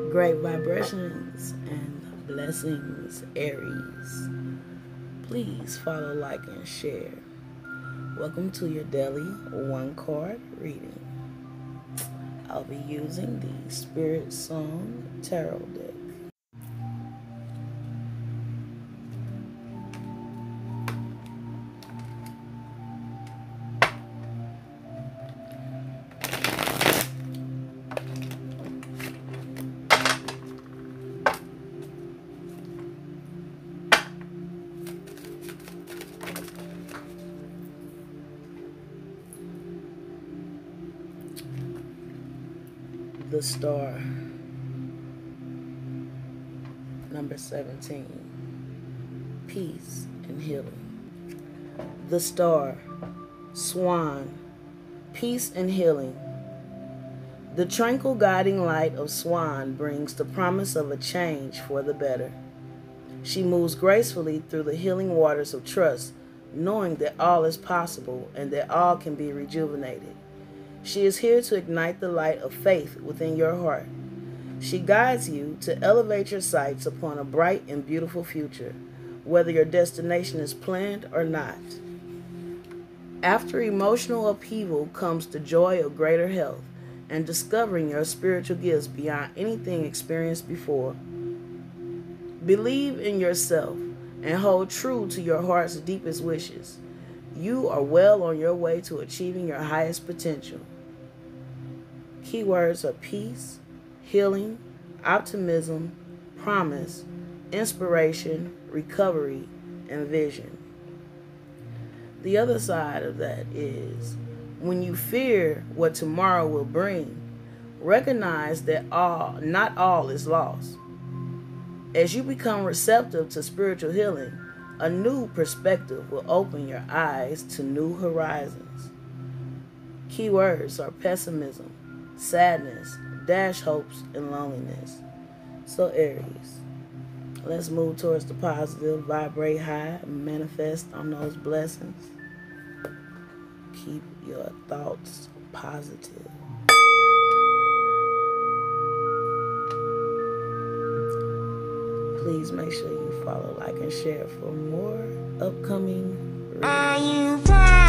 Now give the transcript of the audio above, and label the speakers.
Speaker 1: Great vibrations and blessings, Aries. Please follow, like, and share. Welcome to your daily one card reading. I'll be using the Spirit Song Tarot deck. The Star, number 17, peace and healing. The Star, Swan, peace and healing. The tranquil guiding light of Swan brings the promise of a change for the better. She moves gracefully through the healing waters of trust, knowing that all is possible and that all can be rejuvenated. She is here to ignite the light of faith within your heart. She guides you to elevate your sights upon a bright and beautiful future, whether your destination is planned or not. After emotional upheaval comes the joy of greater health and discovering your spiritual gifts beyond anything experienced before. Believe in yourself and hold true to your heart's deepest wishes. You are well on your way to achieving your highest potential. Keywords are peace, healing, optimism, promise, inspiration, recovery, and vision. The other side of that is when you fear what tomorrow will bring, recognize that not all is lost. As you become receptive to spiritual healing, a new perspective will open your eyes to new horizons. Keywords are pessimism, sadness, dash hopes, and loneliness. So Aries, let's move towards the positive, vibrate high, and manifest on those blessings. Keep your thoughts positive. Please make sure you follow, like, and share for more upcoming readings.